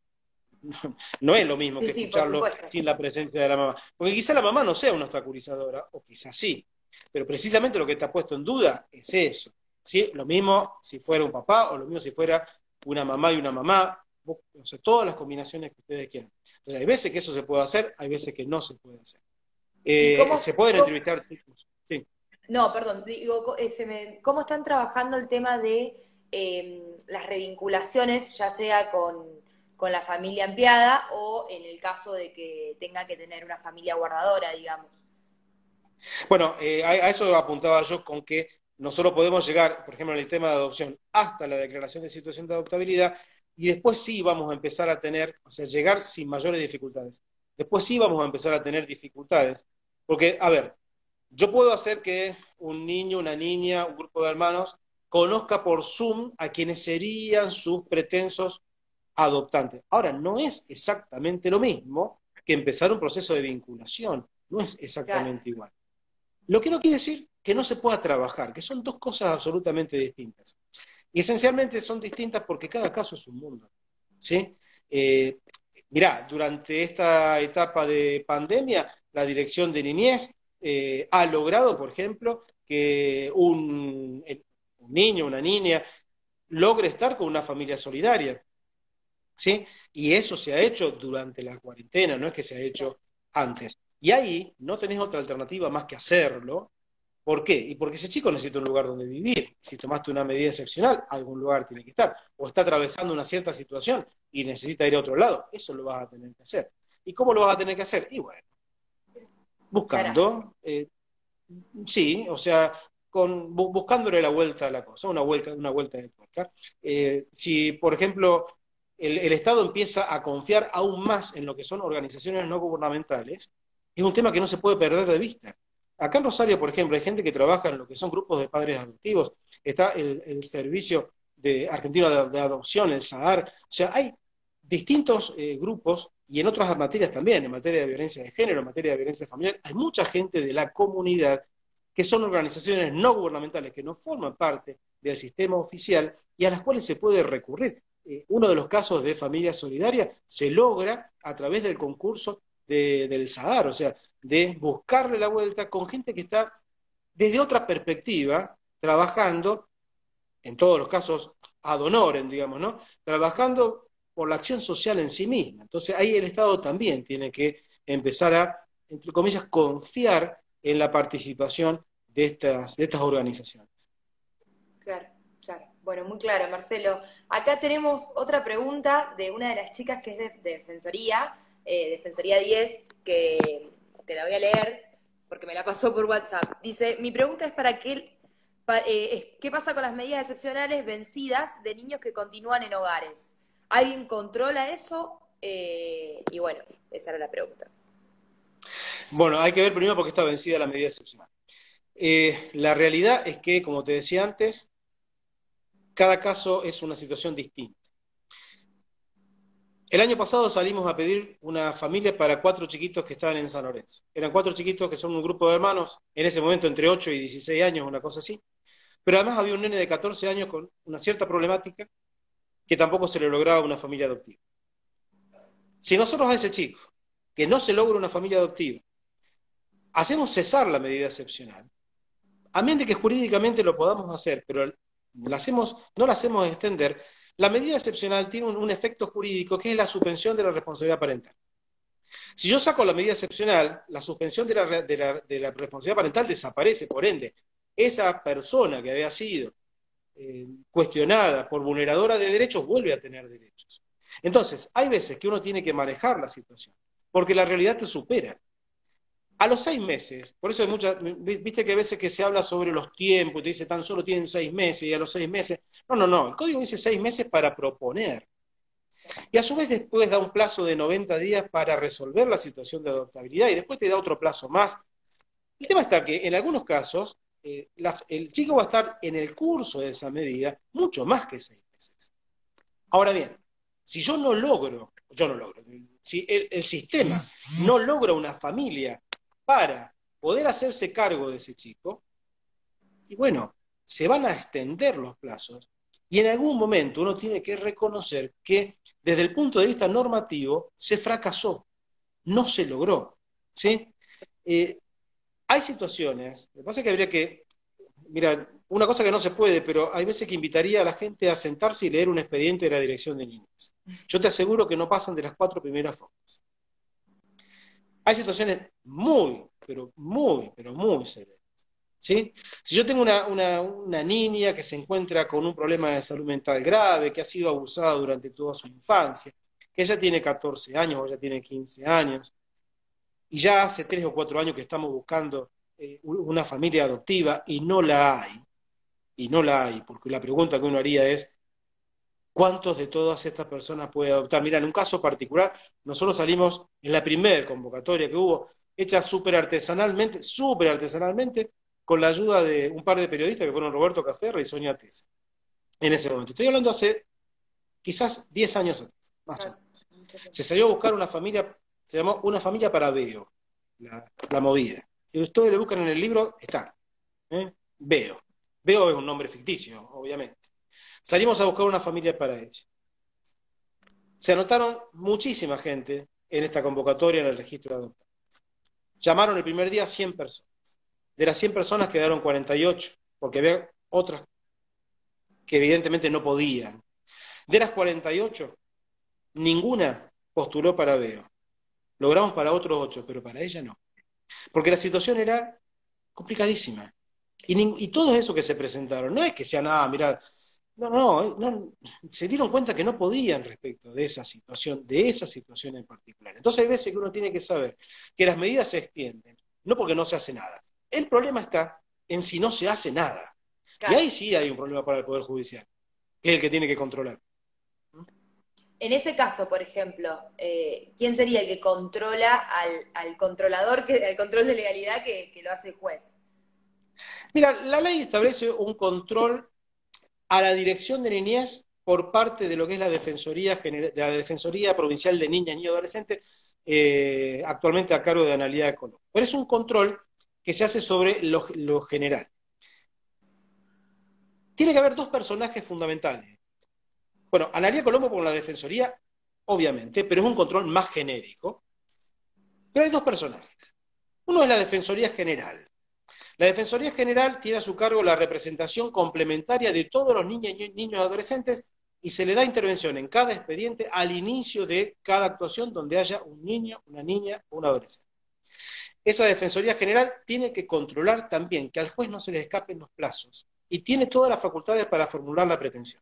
No es lo mismo Sí, que sí, por escucharlo supuesto. sin la presencia de la mamá. Porque quizá la mamá no sea una obstaculizadora, o quizás sí. Pero precisamente lo que está puesto en duda es eso. ¿Sí? Lo mismo si fuera un papá, o lo mismo si fuera una mamá y una mamá. O sea, todas las combinaciones que ustedes quieran. Entonces, hay veces que eso se puede hacer, hay veces que no se puede hacer. ¿Y Se pueden entrevistar chicos. Sí. no, perdón, digo, cómo están trabajando el tema de las revinculaciones, ya sea con la familia ampliada o en el caso de que tenga que tener una familia guardadora, digamos? Bueno, a eso apuntaba yo con que nosotros podemos llegar, por ejemplo, en el tema de adopción, hasta la declaración de situación de adoptabilidad y después sí vamos a empezar a tener, o sea, llegar sin mayores dificultades. Después sí vamos a empezar a tener dificultades, porque, a ver, yo puedo hacer que un niño, una niña, un grupo de hermanos conozca por Zoom a quienes serían sus pretensos adoptantes. Ahora, no es exactamente lo mismo que empezar un proceso de vinculación, no es Claro. exactamente igual. Lo que no quiere decir que no se pueda trabajar, que son dos cosas absolutamente distintas. Y esencialmente son distintas porque cada caso es un mundo. ¿Sí? Eh, Mirá, durante esta etapa de pandemia, la Dirección de Niñez ha logrado, por ejemplo, que un niño, una niña, logre estar con una familia solidaria, ¿sí? Y eso se ha hecho durante la cuarentena, no es que se ha hecho antes. Y ahí no tenés otra alternativa más que hacerlo. ¿Por qué? Y porque ese chico necesita un lugar donde vivir. Si tomaste una medida excepcional, algún lugar tiene que estar. O está atravesando una cierta situación y necesita ir a otro lado. Eso lo vas a tener que hacer. ¿Y cómo lo vas a tener que hacer? Y bueno, Claro, buscando, sí, o sea, buscándole la vuelta a la cosa, una vuelta de tuerca. Si, por ejemplo, el Estado empieza a confiar aún más en lo que son organizaciones no gubernamentales, es un tema que no se puede perder de vista. Acá en Rosario, por ejemplo, hay gente que trabaja en lo que son grupos de padres adoptivos, está el Servicio Argentino de Adopción, el SAAR, o sea, hay distintos grupos y en otras materias también, en materia de violencia de género, en materia de violencia familiar, hay mucha gente de la comunidad que son organizaciones no gubernamentales que no forman parte del sistema oficial y a las cuales se puede recurrir. Uno de los casos de familia solidaria se logra a través del concurso del SADAR, o sea, de buscarle la vuelta con gente que está desde otra perspectiva trabajando, en todos los casos ad honorem, digamos, ¿no? Trabajando por la acción social en sí misma. Entonces ahí el Estado también tiene que empezar a, entre comillas, confiar en la participación de estas organizaciones. claro, claro. Bueno, muy claro, Marcelo. Acá tenemos otra pregunta de una de las chicas que es de Defensoría, Defensoría 10, que te la voy a leer porque me la pasó por WhatsApp. Dice, mi pregunta es ¿qué pasa con las medidas excepcionales vencidas de niños que continúan en hogares? ¿Alguien controla eso? Y bueno, esa era la pregunta. Bueno, hay que ver primero por qué está vencida la medida excepcional. La realidad es que, como te decía antes, cada caso es una situación distinta. El año pasado salimos a pedir una familia para 4 chiquitos que estaban en San Lorenzo. Eran 4 chiquitos que son un grupo de hermanos, en ese momento entre 8 y 16 años, una cosa así. Pero además había un nene de 14 años con una cierta problemática que tampoco se le lograba una familia adoptiva. Si nosotros a ese chico, que no se logra una familia adoptiva, hacemos cesar la medida excepcional, a menos de que jurídicamente lo podamos hacer, pero no la hacemos extender, la medida excepcional tiene un efecto jurídico que es la suspensión de la responsabilidad parental. Si yo saco la medida excepcional, la suspensión de la responsabilidad parental desaparece, por ende, esa persona que había sido cuestionada por vulneradora de derechos vuelve a tener derechos. Entonces, hay veces que uno tiene que manejar la situación, porque la realidad te supera. A los 6 meses, por eso hay viste que a veces que se habla sobre los tiempos, y te dice tan solo tienen 6 meses y a los 6 meses. No, el código dice 6 meses para proponer. Y a su vez después da un plazo de 90 días para resolver la situación de adoptabilidad y después te da otro plazo más. El tema está que en algunos casos el chico va a estar en el curso de esa medida mucho más que 6 meses. Ahora bien, si yo no logro, si el sistema no logra una familia para poder hacerse cargo de ese chico, y bueno, se van a extender los plazos y en algún momento uno tiene que reconocer que desde el punto de vista normativo se fracasó, no se logró, ¿sí? Hay situaciones, lo que pasa es que habría que, mira, una cosa que no se puede, pero hay veces que invitaría a la gente a sentarse y leer un expediente de la Dirección de Niñez. Yo te aseguro que no pasan de las 4 primeras fotos. Hay situaciones pero muy severas. ¿Sí? Si yo tengo una niña que se encuentra con un problema de salud mental grave, que ha sido abusada durante toda su infancia, que ella tiene 14 años o ya tiene 15 años, y ya hace 3 o 4 años que estamos buscando una familia adoptiva y no la hay, porque la pregunta que uno haría es, ¿cuántos de todas estas personas puede adoptar? Mira, en un caso particular, nosotros salimos en la primera convocatoria que hubo, hecha súper artesanalmente, con la ayuda de un par de periodistas que fueron Roberto Caferra y Sonia Tesa, en ese momento. Estoy hablando hace quizás 10 años atrás, más o menos. Se salió a buscar una familia, se llamó Una familia para Veo, la movida. Si ustedes le buscan en el libro, está. Veo. Veo es un nombre ficticio, obviamente. Salimos a buscar una familia para ella. Se anotaron muchísima gente en esta convocatoria en el registro de adoptados. Llamaron el primer día 100 personas. De las 100 personas quedaron 48, porque había otras que evidentemente no podían. De las 48, ninguna postuló para Veo. Logramos para otros 8, pero para ella no. Porque la situación era complicadísima. Y todo eso que se presentaron, no es que sean, mira, no, se dieron cuenta que no podían respecto de esa situación en particular. Entonces hay veces que uno tiene que saber que las medidas se extienden, no porque no se hace nada. El problema está en si no se hace nada. Y Claro. ahí sí hay un problema para el Poder Judicial, que es el que tiene que controlar. En ese caso, por ejemplo, ¿quién sería el que controla al controlador, al control de legalidad que lo hace el juez? Mira, la ley establece un control a la Dirección de Niñez por parte de lo que es la Defensoría Provincial de Niñas, Niños y Adolescentes, actualmente a cargo de Analía Colón. Pero es un control que se hace sobre lo general. Tiene que haber dos personajes fundamentales. Bueno, Analía Colombo con la Defensoría, obviamente, pero es un control más genérico. Pero hay dos personajes. Uno es la Defensoría General. La Defensoría General tiene a su cargo la representación complementaria de todos los niños y adolescentes y se le da intervención en cada expediente al inicio de cada actuación donde haya un niño, una niña o un adolescente. Esa Defensoría General tiene que controlar también que al juez no se le escapen los plazos y tiene todas las facultades para formular la pretensión.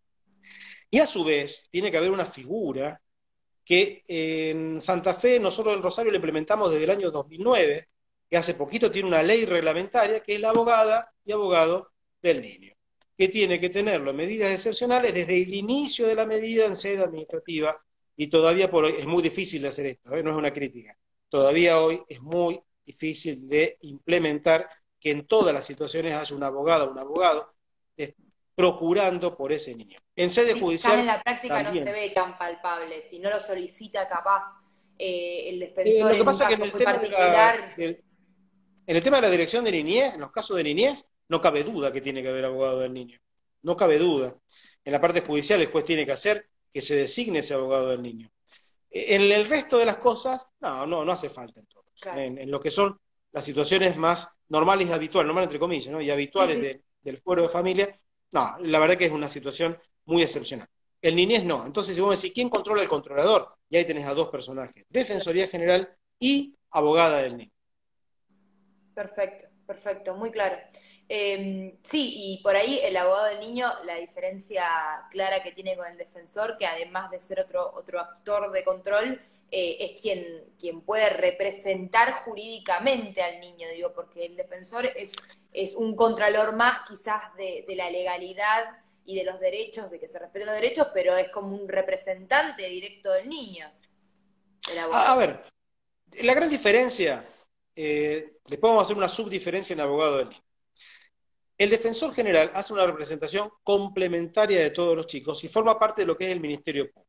Y a su vez tiene que haber una figura que en Santa Fe, nosotros en Rosario lo implementamos desde el año 2009, que hace poquito tiene una ley reglamentaria, que es la abogada y abogado del niño, que tiene que tenerlo en medidas excepcionales desde el inicio de la medida en sede administrativa, y todavía por hoy es muy difícil de hacer esto, no es una crítica, todavía hoy es muy difícil de implementar que en todas las situaciones haya una abogada o un abogado procurando por ese niño. En sede Sí, quizás en judicial la práctica no se también. ve tan palpable, si no lo solicita capaz el defensor Lo que en un pasa es que caso muy particular. en el tema de la dirección de niñez, en los casos de niñez, no cabe duda que tiene que haber abogado del niño. No cabe duda. En la parte judicial el juez tiene que hacer que se designe ese abogado del niño. En el resto de las cosas, no hace falta en todos. Claro. En lo que son las situaciones más normales y habituales, normales entre comillas, ¿no? Y Sí, habituales sí. del fuero de familia, no, la verdad que es una situación muy excepcional. El niñez no. Entonces, si vos me decís, ¿quién controla el controlador? Y ahí tenés a dos personajes, Defensoría General y abogada del niño. Perfecto, perfecto, muy claro. Sí, y por ahí el abogado del niño, la diferencia clara que tiene con el defensor, que además de ser otro actor de control, es quien puede representar jurídicamente al niño, digo, porque el defensor es un contralor más quizás de la legalidad y de los derechos, de que se respeten los derechos, pero es como un representante directo del niño, el A abogado. ver, la gran diferencia, después vamos a hacer una subdiferencia en abogado del niño. El defensor general hace una representación complementaria de todos los chicos y forma parte de lo que es el Ministerio Público.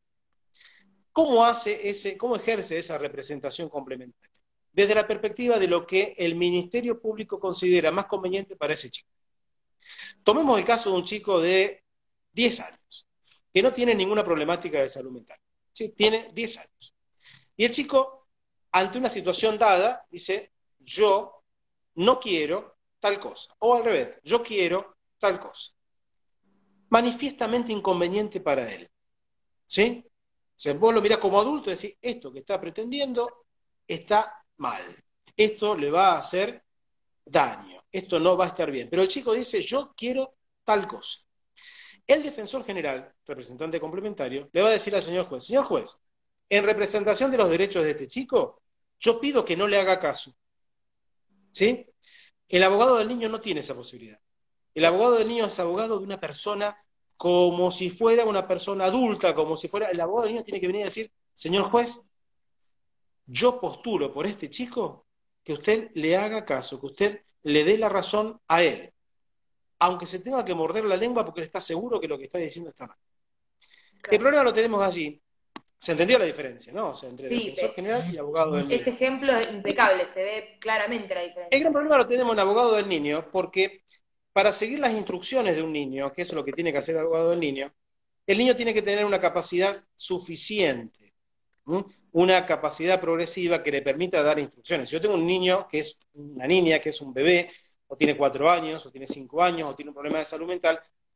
¿Cómo ejerce esa representación complementaria? Desde la perspectiva de lo que el Ministerio Público considera más conveniente para ese chico. Tomemos el caso de un chico de 10 años, que no tiene ninguna problemática de salud mental. ¿Sí? Tiene 10 años. Y el chico, ante una situación dada, dice, yo no quiero tal cosa. O al revés, yo quiero tal cosa. Manifiestamente inconveniente para él. ¿Sí? O sea, vos lo mirás como adulto y decís, esto que está pretendiendo está mal. Esto le va a hacer daño. Esto no va a estar bien. Pero el chico dice, yo quiero tal cosa. El defensor general, representante complementario, le va a decir al señor juez, en representación de los derechos de este chico, yo pido que no le haga caso. ¿Sí? El abogado del niño no tiene esa posibilidad. El Claro. abogado del niño es abogado de una persona como si fuera una persona adulta, como si fuera... El abogado del niño tiene que venir a decir, señor juez, yo postulo por este chico que usted le haga caso, que usted le dé la razón a él, aunque se tenga que morder la lengua porque él está seguro que lo que está diciendo está mal. El Claro. problema lo tenemos allí. Se entendió la diferencia, ¿no? O sea, entre Sí, defensor general y abogado del niño. ese ejemplo es impecable, se ve claramente la El gran diferencia. problema lo tenemos en abogado del niño porque para seguir las instrucciones de un niño, que eso es lo que tiene que hacer el abogado del niño, el niño tiene que tener una capacidad suficiente, ¿m? Una capacidad progresiva que le permita dar instrucciones. Si yo tengo un niño que es una niña, que es un bebé, o tiene 4 años, o tiene 5 años, o tiene un problema de salud mental,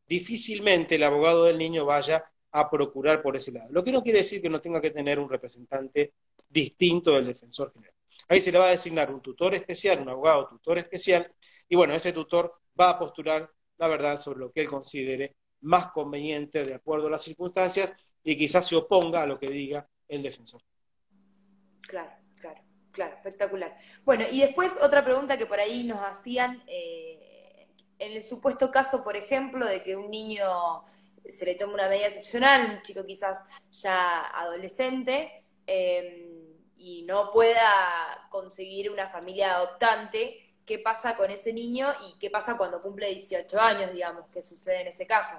difícilmente el abogado del niño vaya a procurar por ese lado. Lo que no quiere decir que no tenga que tener un representante distinto del defensor general. Ahí se le va a designar un tutor especial, un abogado tutor especial, y bueno, ese tutor va a postular la verdad sobre lo que él considere más conveniente de acuerdo a las circunstancias y quizás se oponga a lo que diga el defensor. Claro, claro, claro, espectacular. Bueno, y después otra pregunta que por ahí nos hacían, en el supuesto caso, por ejemplo, de que un niño se le tome una medida excepcional, un chico quizás ya adolescente, y no pueda conseguir una familia adoptante, ¿qué pasa con ese niño y qué pasa cuando cumple 18 años, digamos? ¿Qué sucede en ese caso?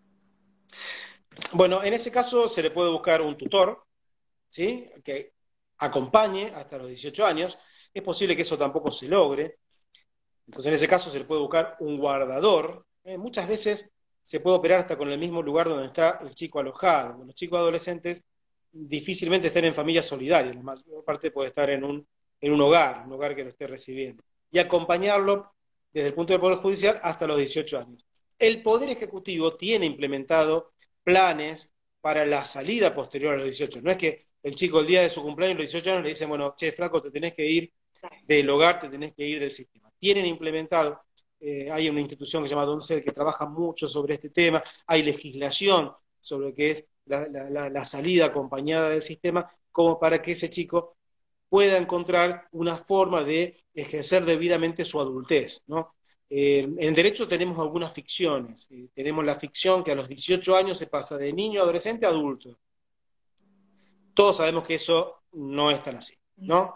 Bueno, en ese caso se le puede buscar un tutor, ¿sí? Que acompañe hasta los 18 años. Es posible que eso tampoco se logre. Entonces, en ese caso se le puede buscar un guardador. Muchas veces se puede operar hasta con el mismo lugar donde está el chico alojado. Los chicos adolescentes difícilmente están en familias solidarias, la mayor parte puede estar en un hogar que lo esté recibiendo. Y acompañarlo desde el punto del Poder Judicial hasta los 18 años. El Poder Ejecutivo tiene implementado planes para la salida posterior a los 18. No es que el chico el día de su cumpleaños, los 18 años, le dicen, bueno, che, flaco, te tenés que ir del hogar, te tenés que ir del sistema. Tienen implementado, hay una institución que se llama DONCEL que trabaja mucho sobre este tema, hay legislación sobre lo que es la salida acompañada del sistema, como para que ese chico pueda encontrar una forma de ejercer debidamente su adultez, ¿no? En derecho tenemos algunas ficciones. Tenemos la ficción que a los 18 años se pasa de niño, adolescente a adulto. Todos sabemos que eso no es tan así, ¿no?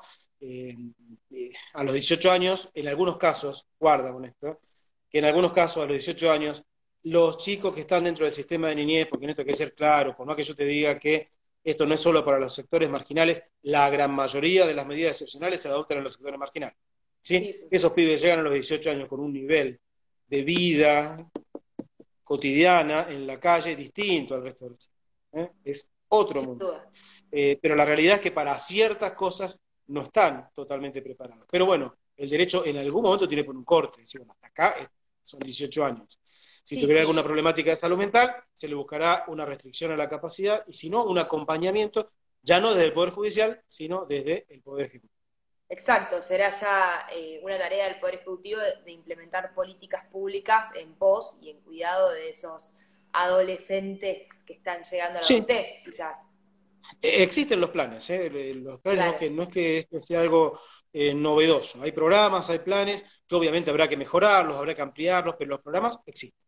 A los 18 años, en algunos casos, guarda con esto, que en algunos casos a los 18 años, los chicos que están dentro del sistema de niñez, porque en esto hay que ser claro, por más que yo te diga que esto no es solo para los sectores marginales, la gran mayoría de las medidas excepcionales se adoptan en los sectores marginales. ¿Sí? Sí, pues. Esos pibes llegan a los 18 años con un nivel de vida cotidiana en la calle distinto al resto del chicos. Es otro Sin mundo. duda. Pero la realidad es que para ciertas cosas no están totalmente preparados. Pero bueno, el derecho en algún momento tiene que poner un corte, decir, bueno, hasta acá son 18 años. Si Sí, tuviera alguna sí. problemática de salud mental, se le buscará una restricción a la capacidad y si no, un acompañamiento, ya no desde el Poder Judicial, sino desde el Poder Ejecutivo. Exacto, será ya una tarea del Poder Ejecutivo de implementar políticas públicas en pos y en cuidado de esos adolescentes que están llegando a la Sí. adultez, quizás. Existen los planes, los planes Claro. no es que esto sea algo novedoso. Hay programas, hay planes que obviamente habrá que mejorarlos, habrá que ampliarlos, pero los programas existen.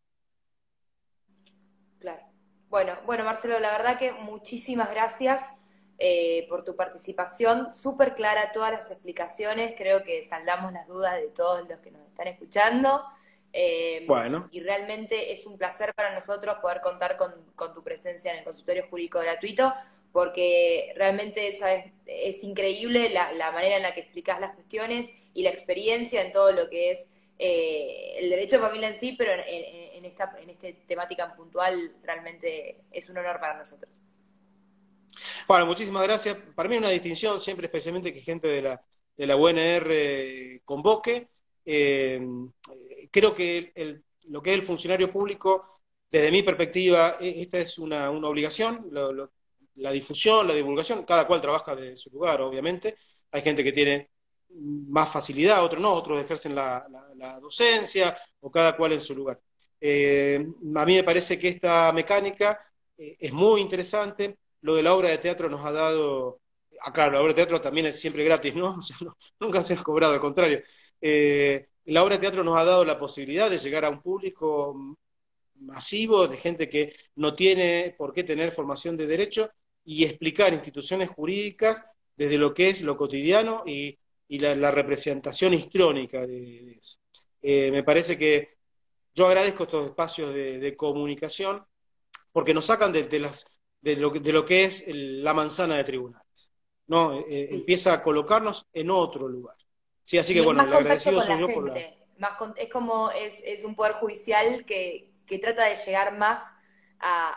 Claro. Bueno, bueno, Marcelo, la verdad que muchísimas gracias por tu participación, súper clara todas las explicaciones, creo que saldamos las dudas de todos los que nos están escuchando, Bueno, y realmente es un placer para nosotros poder contar con tu presencia en el consultorio jurídico gratuito, porque realmente ¿sabes? Es increíble la manera en la que explicás las cuestiones y la experiencia en todo lo que es el derecho de familia en sí, pero en esta temática puntual realmente es un honor para nosotros. bueno, muchísimas gracias. Para mí es una distinción siempre, especialmente que gente de la UNR convoque. Eh, Creo que lo que es el funcionario público, desde mi perspectiva, esta es una obligación, la difusión, la divulgación, cada cual trabaja desde su lugar, obviamente. Hay gente que tiene más facilidad, otros no, otros ejercen la docencia, o cada cual en su lugar. A mí me parece que esta mecánica es muy interesante. Lo de la obra de teatro nos ha dado, claro, la obra de teatro también es siempre gratis, ¿no? O sea, nunca se ha cobrado, al contrario. La obra de teatro nos ha dado la posibilidad de llegar a un público masivo de gente que no tiene por qué tener formación de derecho y explicar instituciones jurídicas desde lo que es lo cotidiano y la representación histrónica de eso. Me parece que yo agradezco estos espacios de comunicación porque nos sacan de lo que es la manzana de tribunales, ¿no? Sí. Empieza a colocarnos en otro lugar. Sí, así que Y es bueno, más el contacto agradecido con soy la yo por la... gente, es como es un poder judicial que trata de llegar más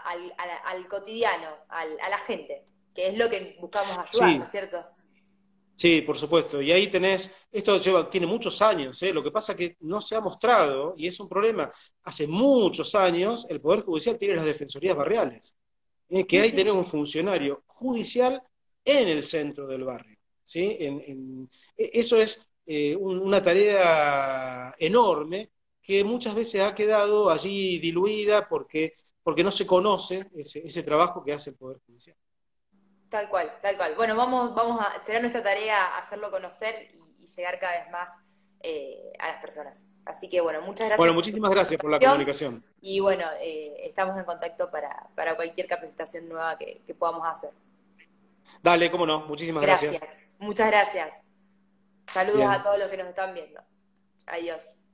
al cotidiano, a la gente, que es lo que buscamos ayudar, ¿no Sí, es cierto? Sí, por supuesto. Y ahí tenés, tiene muchos años, ¿eh? Lo que pasa es que no se ha mostrado, y es un problema. Hace muchos años el Poder Judicial tiene las defensorías barriales, que Sí, ahí sí, tenés un funcionario judicial en el centro del barrio, ¿sí? Eso es una tarea enorme que muchas veces ha quedado allí diluida porque no se conoce ese trabajo que hace el Poder Judicial. tal cual, tal cual. Bueno, será nuestra tarea hacerlo conocer y llegar cada vez más a las personas. Así que bueno, muchas Bueno, gracias por su muchísimas gracias por la participación comunicación. y bueno, estamos en contacto para cualquier capacitación nueva que podamos hacer. Dale, cómo no, muchísimas Gracias, gracias. muchas gracias. Saludos a Bien. todos los que nos están viendo. Adiós.